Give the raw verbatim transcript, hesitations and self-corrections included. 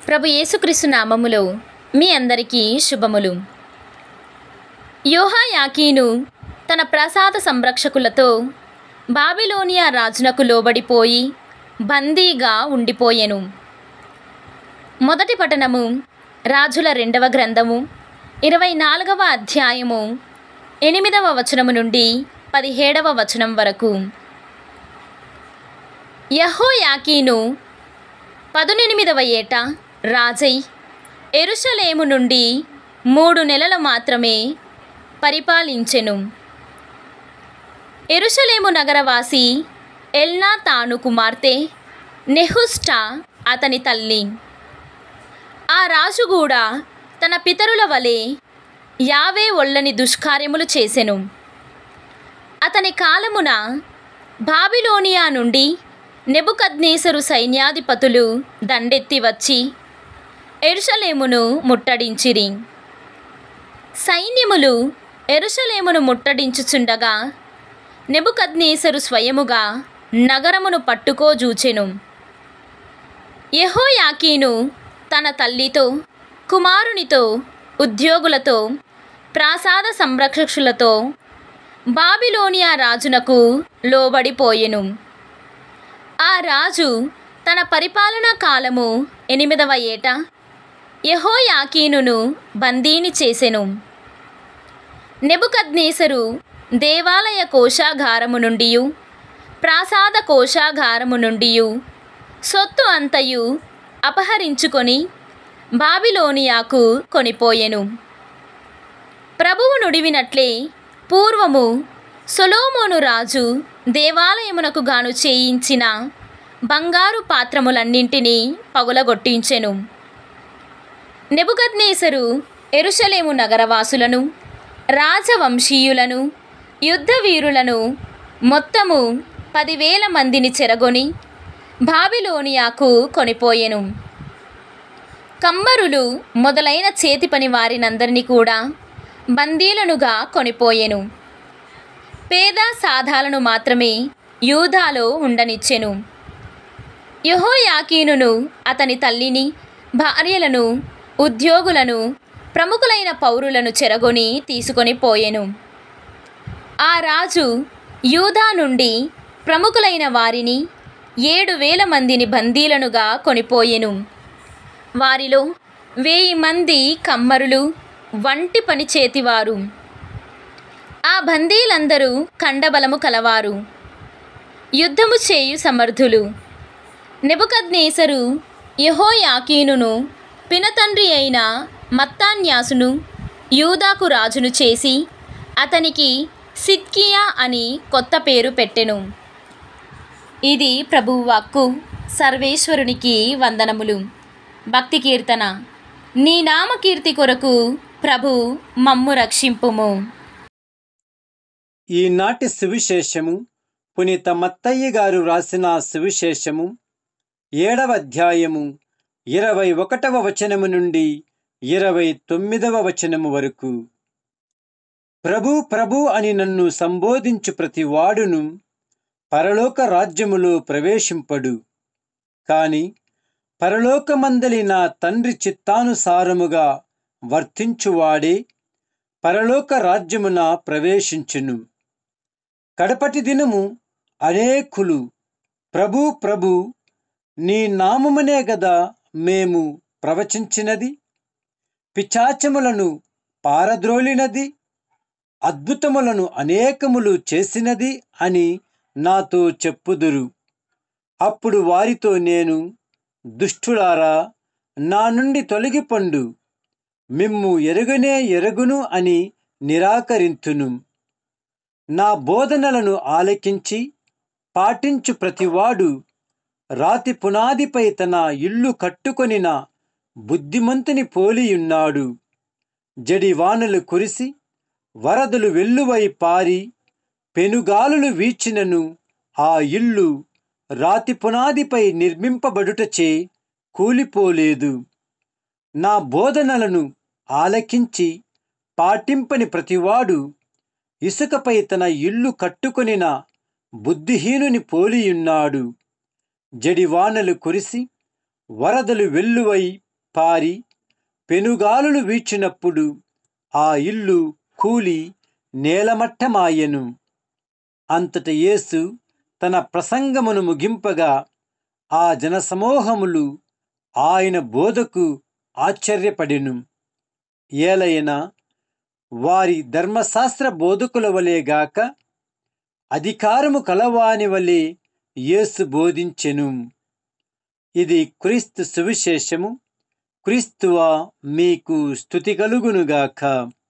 ప్రభు యేసుక్రీస్తు నామములో మీ అందరికీ శుభములు. యెహోయాకీను తన ప్రసాద సంరక్షకులతో బాబిలోనియా రాజునకు లోబడిపోయి బందీగా ఉండిపోయెను. మొదటి పఠనము రాజుల రెండవ గ్రంథము ఇరవై నాలుగవ అధ్యాయము ఎనిమిదవ వచనము నుండి పదిహేడవ వచనం వరకు. యెహోయాకీను పదునెనిమిదవ ఏట రాజై యెరూషలేము నుండి మూడు నెలలు మాత్రమే పరిపాలించెను. యెరూషలేము నగరవాసి ఎల్నాతాను కుమార్తె నెహుష్టా అతని తల్లి. ఆ రాజు కూడా తన పితరుల వలె యావే ఒళ్ళని దుష్కార్యములు చేసెను. అతని కాలమున బాబిలోనియా నుండి నెబుకద్నెజరు సైన్యాధిపతులు దండెత్తి వచ్చి యెరూషలేమును ముట్టడించిరి. సైన్యములు యెరూషలేమును ముట్టడించుచుండగా నెబుకద్నెజరు స్వయముగా నగరమును పట్టుకోజూచెను. యెహోయాకీను తన తల్లితో, కుమారునితో, ఉద్యోగులతో, ప్రాసాద సంరక్షకులతో బాబిలోనియా రాజునకు లోబడిపోయెను. ఆ రాజు తన పరిపాలనా కాలము ఎనిమిదవ ఏట యెహోయాకీనును బందీని చేసెను. నెబుకద్నెజరు దేవాలయ కోశాగారము నుండి, ప్రాసాద కోశాగారము నుండి సొత్తు అంతయు అపహరించుకొని బాబిలోనియాకు కొనిపోయెను. ప్రభువు నుడివినట్లే పూర్వము సొలొమోను రాజు దేవాలయమునకు గాను చేయించిన బంగారు పాత్రములన్నింటినీ పగులగొట్టించెను. నెబుకద్నెజరు యెరూషలేము నగరవాసులను, రాజవంశీయులను, యుద్ధవీరులను మొత్తము పదివేల మందిని చెరగొని బాబిలోనియాకు కొనిపోయెను. కమ్మరులు మొదలైన చేతి పని వారినందరినీ కూడా బందీలనుగా కొనిపోయెను. పేద సాధాలను మాత్రమే యూదాలో ఉండనిచ్చెను. యెహోయాకీనును అతని తల్లిని, భార్యలను, ఉద్యోగులను, ప్రముఖులైన పౌరులను చెరగొని తీసుకొని పోయెను. ఆ రాజు యూదా నుండి ప్రముఖులైన వారిని ఏడు వేల మందిని బందీలనుగా కొనిపోయెను. వారిలో వెయ్యి మంది కమ్మరులు, వంటి పని చేతివారు. ఆ బందీలందరూ కండబలము కలవారు, యుద్ధము చేయు సమర్థులు. నెబుకద్నెజరు యెహోయాకీనును పినతండ్రి అయిన మత్తాన్యాసును యూదాకు రాజును చేసి అతనికి సిద్కియా అని కొత్త పేరు పెట్టెను. ఇది ప్రభువు వాక్కు. సర్వేశ్వరునికి వందనములు. భక్తి కీర్తన. నీ నామకీర్తి కొరకు ప్రభు మమ్ము రక్షింపుము. ఈనాటి సువిశేషము పునీత మత్తయ్య గారు రాసిన సువిశేషము ఏడవ అధ్యాయము ఇరవై ఒకటవ వచనము నుండి ఇరవై తొమ్మిదవ వచనము వరకు. ప్రభు ప్రభు అని నన్ను సంబోధించు ప్రతి వాడును పరలోక రాజ్యములో ప్రవేశింపడు, కాని పరలోకమందలి నా తండ్రి చిత్తానుసారముగా వర్తించువాడే పరలోక రాజ్యమున ప్రవేశించును. కడపటి దినము అనేకులు ప్రభు ప్రభు నీ నామమునే గదా మేము ప్రవచించినది, పిశాచములను పారద్రోలినది, అద్భుతములను అనేకములు చేసినది అని నాతో చెప్పుదురు. అప్పుడు వారితో నేను, దుష్టులారా, నా నుండి తొలగిపొండు, మిమ్ము ఎరుగనే ఎరుగును అని నిరాకరింతును. నా బోధనలను ఆలకించి పాటించు ప్రతివాడు రాతి పునాదిపై తన ఇల్లు కట్టుకొనిన బుద్ధిమంతుని పోలియున్నాడు. జడివానలు కురిసి వరదలు వెల్లువై పారి పెనుగాలులు వీచినను ఆ ఇల్లు రాతి పునాదిపై నిర్మింపబడుటచే కూలిపోలేదు. నా బోధనలను ఆలకించి పాటింపని ప్రతివాడు ఇసుకపై తన ఇల్లు కట్టుకొనిన బుద్ధిహీనుని పోలియున్నాడు. జడివానలు కురిసి వరదలు వెల్లువై పారి పెనుగాలులు వీచినప్పుడు ఆ ఇల్లు కూలి నేలమట్టమాయెను. అంతట యేసు తన ప్రసంగమును ముగింపగా ఆ జనసమూహములు ఆయన బోధకు ఆశ్చర్యపడెను. ఏలయనా వారి ధర్మశాస్త్ర బోధకుల వలెగాక అధికారము కలవాని వలె యేసు బోధించెను. ఇది క్రీస్తు సువిశేషము. క్రీస్తువా మీకు స్తుతి కలుగునుగాక.